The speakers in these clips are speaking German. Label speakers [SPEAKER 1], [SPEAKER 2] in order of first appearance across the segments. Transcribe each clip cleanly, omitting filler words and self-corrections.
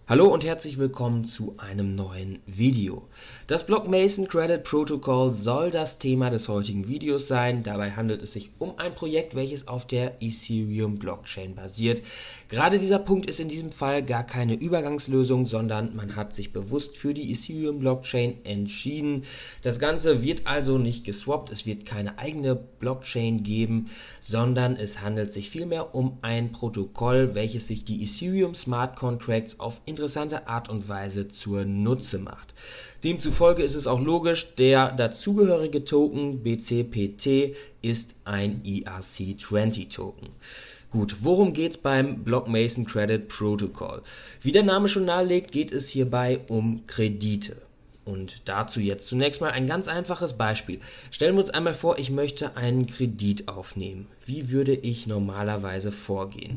[SPEAKER 1] Hallo und herzlich willkommen zu einem neuen Video. Das Block Mason Credit Protocol soll das Thema des heutigen Videos sein. Dabei handelt es sich um ein Projekt, welches auf der Ethereum Blockchain basiert. Gerade dieser Punkt ist in diesem Fall gar keine Übergangslösung, sondern man hat sich bewusst für die Ethereum Blockchain entschieden. Das Ganze wird also nicht geswappt, es wird keine eigene Blockchain geben, sondern es handelt sich vielmehr um ein Protokoll, welches sich die Ethereum Smart Contracts auf interessante Art und Weise zunutze macht. Demzufolge ist es auch logisch, der dazugehörige Token BCPT ist ein ERC20 Token. Gut, worum geht es beim Block Mason Credit Protocol? Wie der Name schon nahelegt, geht es hierbei um Kredite. Und dazu jetzt zunächst mal ein ganz einfaches Beispiel. Stellen wir uns einmal vor, ich möchte einen Kredit aufnehmen. Wie würde ich normalerweise vorgehen?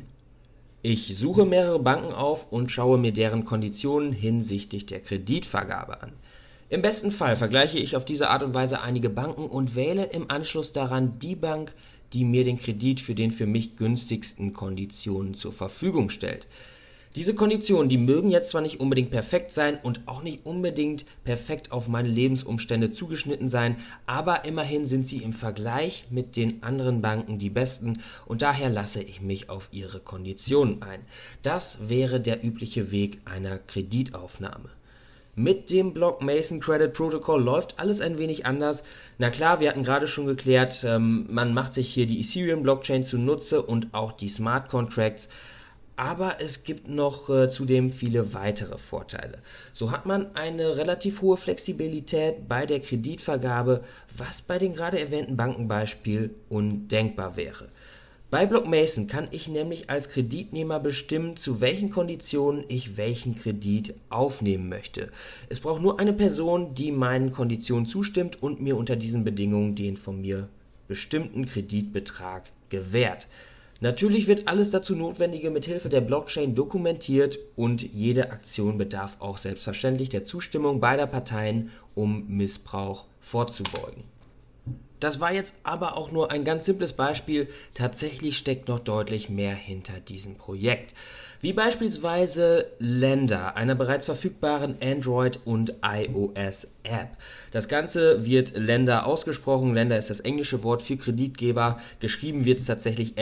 [SPEAKER 1] Ich suche mehrere Banken auf und schaue mir deren Konditionen hinsichtlich der Kreditvergabe an. Im besten Fall vergleiche ich auf diese Art und Weise einige Banken und wähle im Anschluss daran die Bank, die mir den Kredit für den für mich günstigsten Konditionen zur Verfügung stellt. Diese Konditionen, die mögen jetzt zwar nicht unbedingt perfekt sein und auch nicht unbedingt perfekt auf meine Lebensumstände zugeschnitten sein, aber immerhin sind sie im Vergleich mit den anderen Banken die besten und daher lasse ich mich auf ihre Konditionen ein. Das wäre der übliche Weg einer Kreditaufnahme. Mit dem Block Mason Credit Protocol läuft alles ein wenig anders. Na klar, wir hatten gerade schon geklärt, man macht sich hier die Ethereum Blockchain zunutze und auch die Smart Contracts. Aber es gibt noch zudem viele weitere Vorteile. So hat man eine relativ hohe Flexibilität bei der Kreditvergabe, was bei den gerade erwähnten Bankenbeispiel undenkbar wäre. Bei Block Mason kann ich nämlich als Kreditnehmer bestimmen, zu welchen Konditionen ich welchen Kredit aufnehmen möchte. Es braucht nur eine Person, die meinen Konditionen zustimmt und mir unter diesen Bedingungen den von mir bestimmten Kreditbetrag gewährt. Natürlich wird alles dazu Notwendige mit Hilfe der Blockchain dokumentiert und jede Aktion bedarf auch selbstverständlich der Zustimmung beider Parteien, um Missbrauch vorzubeugen. Das war jetzt aber auch nur ein ganz simples Beispiel, tatsächlich steckt noch deutlich mehr hinter diesem Projekt. Wie beispielsweise Lender, einer bereits verfügbaren Android- und iOS-App. Das Ganze wird Lender ausgesprochen, Lender ist das englische Wort für Kreditgeber, geschrieben wird es tatsächlich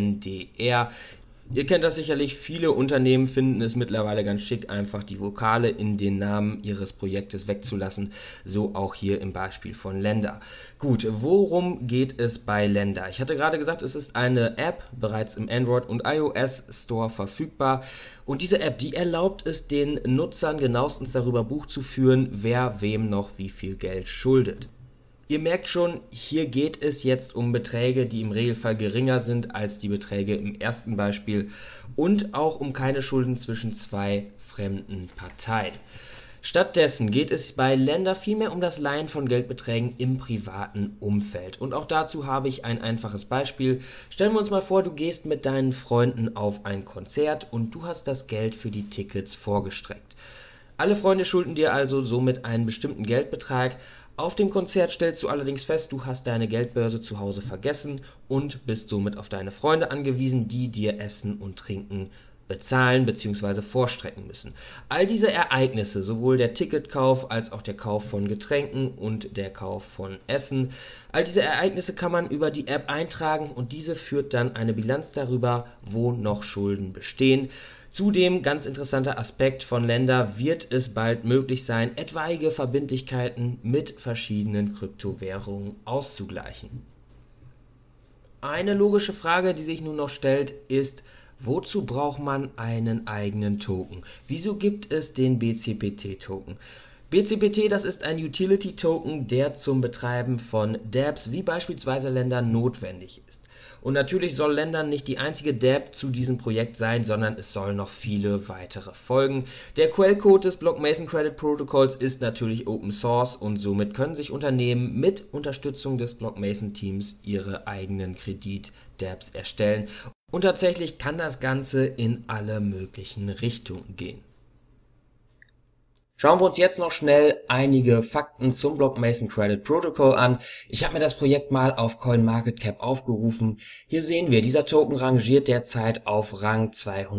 [SPEAKER 1] LNDR. Ihr kennt das sicherlich, viele Unternehmen finden es mittlerweile ganz schick, einfach die Vokale in den Namen ihres Projektes wegzulassen, so auch hier im Beispiel von Lender. Gut, worum geht es bei Lender? Ich hatte gerade gesagt, es ist eine App, bereits im Android- und iOS Store verfügbar und diese App, die erlaubt es den Nutzern genauestens darüber Buch zu führen, wer wem noch wie viel Geld schuldet. Ihr merkt schon, hier geht es jetzt um Beträge, die im Regelfall geringer sind als die Beträge im ersten Beispiel und auch um keine Schulden zwischen zwei fremden Parteien. Stattdessen geht es bei Lender vielmehr um das Leihen von Geldbeträgen im privaten Umfeld. Und auch dazu habe ich ein einfaches Beispiel. Stellen wir uns mal vor, du gehst mit deinen Freunden auf ein Konzert und du hast das Geld für die Tickets vorgestreckt. Alle Freunde schulden dir also somit einen bestimmten Geldbetrag. Auf dem Konzert stellst du allerdings fest, du hast deine Geldbörse zu Hause vergessen und bist somit auf deine Freunde angewiesen, die dir Essen und Trinken bezahlen bzw. vorstrecken müssen. All diese Ereignisse, sowohl der Ticketkauf als auch der Kauf von Getränken und der Kauf von Essen, all diese Ereignisse kann man über die App eintragen und diese führt dann eine Bilanz darüber, wo noch Schulden bestehen. Zudem, ganz interessanter Aspekt von Lender, wird es bald möglich sein, etwaige Verbindlichkeiten mit verschiedenen Kryptowährungen auszugleichen. Eine logische Frage, die sich nun noch stellt, ist, wozu braucht man einen eigenen Token? Wieso gibt es den BCPT-Token? BCPT, das ist ein Utility-Token, der zum Betreiben von dApps wie beispielsweise Lender notwendig ist. Und natürlich soll Lender nicht die einzige dApp zu diesem Projekt sein, sondern es sollen noch viele weitere folgen. Der Quellcode des Block Mason Credit Protocols ist natürlich Open Source und somit können sich Unternehmen mit Unterstützung des Block Mason Teams ihre eigenen Kredit-dApps erstellen. Und tatsächlich kann das Ganze in alle möglichen Richtungen gehen. Schauen wir uns jetzt noch schnell einige Fakten zum Block Mason Credit Protocol an. Ich habe mir das Projekt mal auf CoinMarketCap aufgerufen. Hier sehen wir, dieser Token rangiert derzeit auf Rang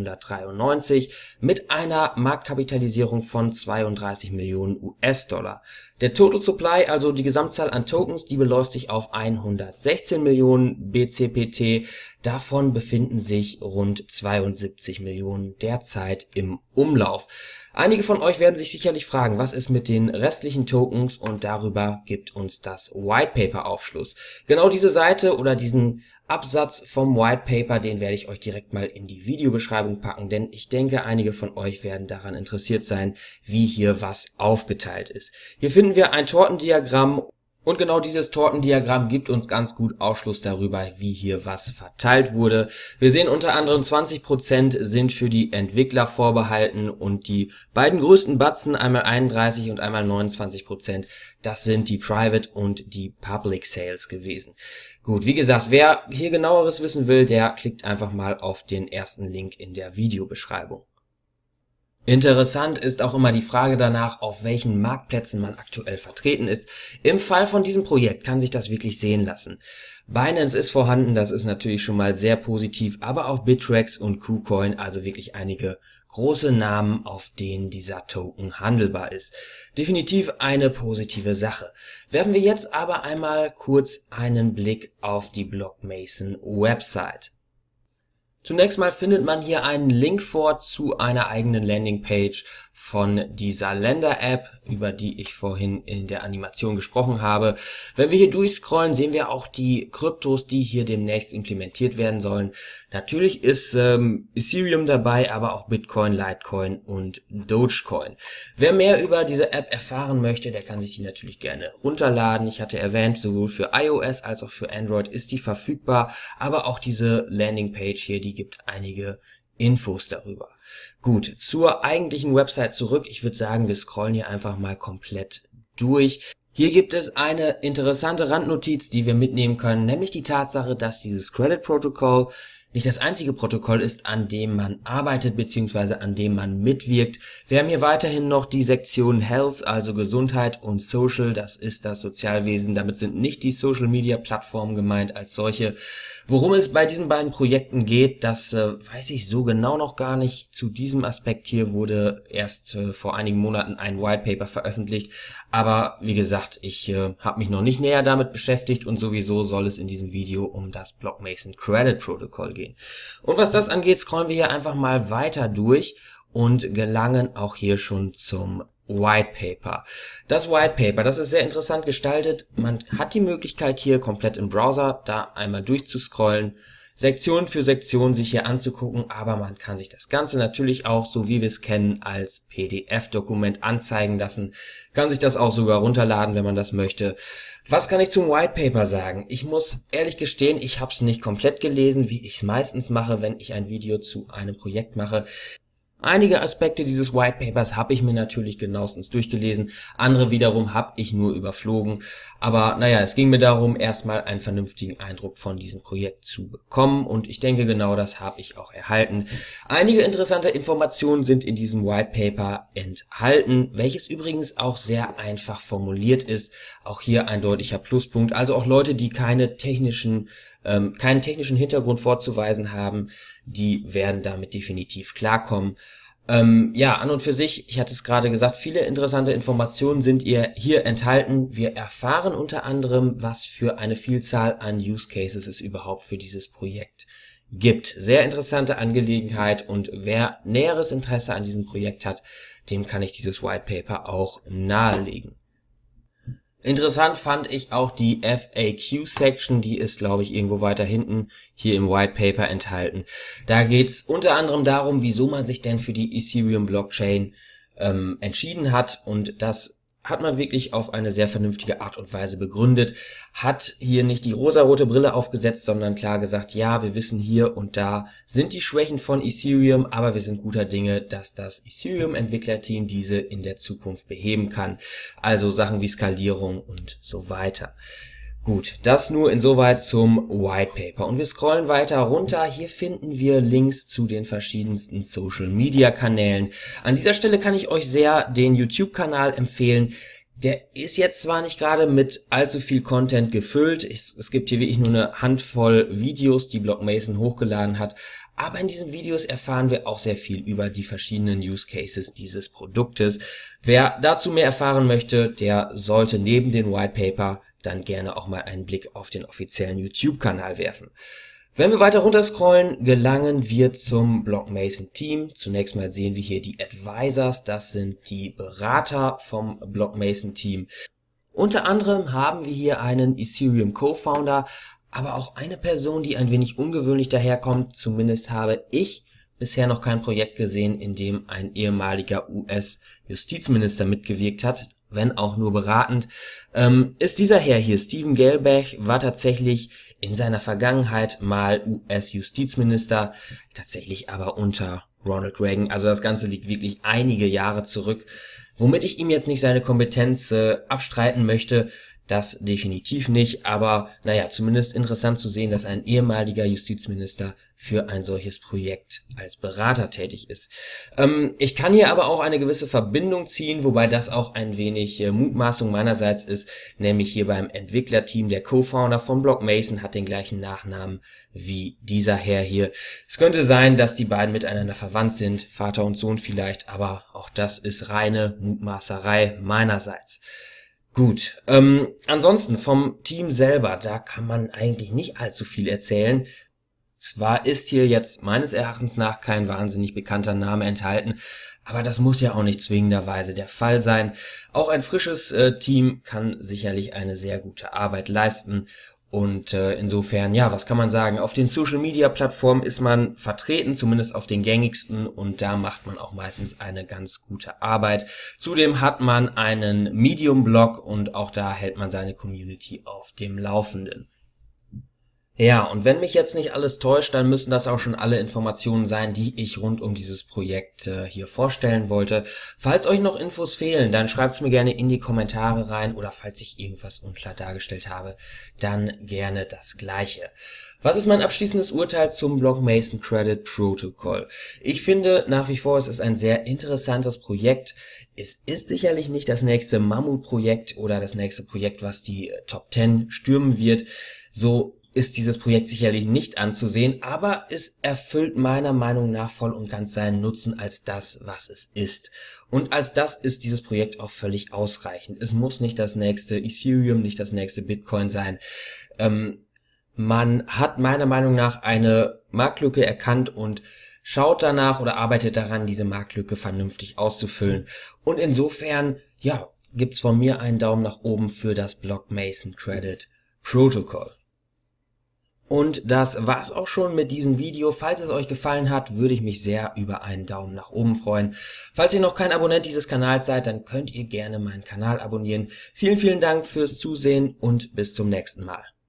[SPEAKER 1] 293 mit einer Marktkapitalisierung von 32 Millionen US-Dollar. Der Total Supply, also die Gesamtzahl an Tokens, die beläuft sich auf 116 Millionen BCPT. Davon befinden sich rund 72 Millionen derzeit im Umlauf. Einige von euch werden sich sicherlich fragen, was ist mit den restlichen Tokens, und darüber gibt uns das White Paper Aufschluss. Genau diese Seite oder diesen Absatz vom White Paper, den werde ich euch direkt mal in die Videobeschreibung packen, denn ich denke, einige von euch werden daran interessiert sein, wie hier was aufgeteilt ist. Hier finden wir ein Tortendiagramm. Und genau dieses Tortendiagramm gibt uns ganz gut Aufschluss darüber, wie hier was verteilt wurde. Wir sehen unter anderem 20% sind für die Entwickler vorbehalten und die beiden größten Batzen, einmal 31 und einmal 29%, das sind die Private und die Public Sales gewesen. Gut, wie gesagt, wer hier genaueres wissen will, der klickt einfach mal auf den ersten Link in der Videobeschreibung. Interessant ist auch immer die Frage danach, auf welchen Marktplätzen man aktuell vertreten ist. Im Fall von diesem Projekt kann sich das wirklich sehen lassen. Binance ist vorhanden, das ist natürlich schon mal sehr positiv, aber auch Bittrex und KuCoin, also wirklich einige große Namen, auf denen dieser Token handelbar ist. Definitiv eine positive Sache. Werfen wir jetzt aber einmal kurz einen Blick auf die Block Mason Website. Zunächst mal findet man hier einen Link vor zu einer eigenen Landingpage von dieser Lender-App, über die ich vorhin in der Animation gesprochen habe. Wenn wir hier durchscrollen, sehen wir auch die Kryptos, die hier demnächst implementiert werden sollen. Natürlich ist Ethereum dabei, aber auch Bitcoin, Litecoin und Dogecoin. Wer mehr über diese App erfahren möchte, der kann sich die natürlich gerne runterladen. Ich hatte erwähnt, sowohl für iOS als auch für Android ist die verfügbar, aber auch diese Landingpage hier, die gibt einige Infos darüber. Gut, zur eigentlichen Website zurück. Ich würde sagen, wir scrollen hier einfach mal komplett durch. Hier gibt es eine interessante Randnotiz, die wir mitnehmen können, nämlich die Tatsache, dass dieses Credit Protocol nicht das einzige Protokoll ist, an dem man arbeitet bzw. an dem man mitwirkt. Wir haben hier weiterhin noch die Sektion Health, also Gesundheit, und Social, das ist das Sozialwesen. Damit sind nicht die Social Media Plattformen gemeint als solche. Worum es bei diesen beiden Projekten geht, das weiß ich so genau noch gar nicht. Zu diesem Aspekt hier wurde erst vor einigen Monaten ein White Paper veröffentlicht. Aber wie gesagt, ich habe mich noch nicht näher damit beschäftigt, und sowieso soll es in diesem Video um das Block Mason Credit Protocol gehen. Und was das angeht, scrollen wir hier einfach mal weiter durch und gelangen auch hier schon zum White Paper. Das White Paper, das ist sehr interessant gestaltet. Man hat die Möglichkeit, hier komplett im Browser da einmal durchzuscrollen, Sektion für Sektion sich hier anzugucken, aber man kann sich das Ganze natürlich auch, so wie wir es kennen, als PDF-Dokument anzeigen lassen, kann sich das auch sogar runterladen, wenn man das möchte. Was kann ich zum White Paper sagen? Ich muss ehrlich gestehen, ich habe es nicht komplett gelesen, wie ich es meistens mache, wenn ich ein Video zu einem Projekt mache. Einige Aspekte dieses White Papers habe ich mir natürlich genauestens durchgelesen, andere wiederum habe ich nur überflogen. Aber naja, es ging mir darum, erstmal einen vernünftigen Eindruck von diesem Projekt zu bekommen, und ich denke, genau das habe ich auch erhalten. Einige interessante Informationen sind in diesem White Paper enthalten, welches übrigens auch sehr einfach formuliert ist. Auch hier ein deutlicher Pluspunkt, also auch Leute, die keinen technischen Hintergrund vorzuweisen haben, die werden damit definitiv klarkommen. Ja, an und für sich, ich hatte es gerade gesagt, viele interessante Informationen sind hier enthalten. Wir erfahren unter anderem, was für eine Vielzahl an Use Cases es überhaupt für dieses Projekt gibt. Sehr interessante Angelegenheit, und wer näheres Interesse an diesem Projekt hat, dem kann ich dieses White Paper auch nahelegen. Interessant fand ich auch die FAQ-Section, die ist, glaube ich, irgendwo weiter hinten hier im White Paper enthalten. Da geht's unter anderem darum, wieso man sich denn für die Ethereum-Blockchain entschieden hat, und das hat man wirklich auf eine sehr vernünftige Art und Weise begründet, hat hier nicht die rosarote Brille aufgesetzt, sondern klar gesagt, ja, wir wissen, hier und da sind die Schwächen von Ethereum, aber wir sind guter Dinge, dass das Ethereum-Entwicklerteam diese in der Zukunft beheben kann. Also Sachen wie Skalierung und so weiter. Gut, das nur insoweit zum White Paper. Und wir scrollen weiter runter. Hier finden wir Links zu den verschiedensten Social Media Kanälen. An dieser Stelle kann ich euch sehr den YouTube-Kanal empfehlen. Der ist jetzt zwar nicht gerade mit allzu viel Content gefüllt. Es gibt hier wirklich nur eine Handvoll Videos, die Blockmason hochgeladen hat. Aber in diesen Videos erfahren wir auch sehr viel über die verschiedenen Use Cases dieses Produktes. Wer dazu mehr erfahren möchte, der sollte neben dem White Paper dann gerne auch mal einen Blick auf den offiziellen YouTube-Kanal werfen. Wenn wir weiter runter scrollen, gelangen wir zum Blockmason Team. Zunächst mal sehen wir hier die Advisors, das sind die Berater vom Blockmason Team. Unter anderem haben wir hier einen Ethereum Co-Founder, aber auch eine Person, die ein wenig ungewöhnlich daherkommt. Zumindest habe ich bisher noch kein Projekt gesehen, in dem ein ehemaliger US-Justizminister mitgewirkt hat, wenn auch nur beratend. Ist dieser Herr hier, Steven Gelbach, war tatsächlich in seiner Vergangenheit mal US-Justizminister, tatsächlich aber unter Ronald Reagan. Also das Ganze liegt wirklich einige Jahre zurück, womit ich ihm jetzt nicht seine Kompetenz abstreiten möchte. Das definitiv nicht, aber naja, zumindest interessant zu sehen, dass ein ehemaliger Justizminister für ein solches Projekt als Berater tätig ist. Ich kann hier aber auch eine gewisse Verbindung ziehen, wobei das auch ein wenig Mutmaßung meinerseits ist, nämlich hier beim Entwicklerteam. Der Co-Founder von Blockmason hat den gleichen Nachnamen wie dieser Herr hier. Es könnte sein, dass die beiden miteinander verwandt sind, Vater und Sohn vielleicht, aber auch das ist reine Mutmaßerei meinerseits. Gut, ansonsten vom Team selber, da kann man eigentlich nicht allzu viel erzählen. Zwar ist hier jetzt meines Erachtens nach kein wahnsinnig bekannter Name enthalten, aber das muss ja auch nicht zwingenderweise der Fall sein. Auch ein frisches Team kann sicherlich eine sehr gute Arbeit leisten. Und insofern, ja, was kann man sagen? Auf den Social-Media-Plattformen ist man vertreten, zumindest auf den gängigsten, und da macht man auch meistens eine ganz gute Arbeit. Zudem hat man einen Medium-Blog und auch da hält man seine Community auf dem Laufenden. Ja, und wenn mich jetzt nicht alles täuscht, dann müssen das auch schon alle Informationen sein, die ich rund um dieses Projekt hier vorstellen wollte. Falls euch noch Infos fehlen, dann schreibt es mir gerne in die Kommentare rein, oder falls ich irgendwas unklar dargestellt habe, dann gerne das Gleiche. Was ist mein abschließendes Urteil zum Blockmason Credit Protocol? Ich finde nach wie vor, es ist ein sehr interessantes Projekt. Es ist sicherlich nicht das nächste Mammutprojekt oder das nächste Projekt, was die Top 10 stürmen wird. So ist dieses Projekt sicherlich nicht anzusehen, aber es erfüllt meiner Meinung nach voll und ganz seinen Nutzen als das, was es ist. Und als das ist dieses Projekt auch völlig ausreichend. Es muss nicht das nächste Ethereum, nicht das nächste Bitcoin sein. Man hat meiner Meinung nach eine Marktlücke erkannt und schaut danach oder arbeitet daran, diese Marktlücke vernünftig auszufüllen. Und insofern, ja, gibt's von mir einen Daumen nach oben für das Blockmason Credit Protocol. Und das war's auch schon mit diesem Video. Falls es euch gefallen hat, würde ich mich sehr über einen Daumen nach oben freuen. Falls ihr noch kein Abonnent dieses Kanals seid, dann könnt ihr gerne meinen Kanal abonnieren. Vielen, vielen Dank fürs Zusehen und bis zum nächsten Mal.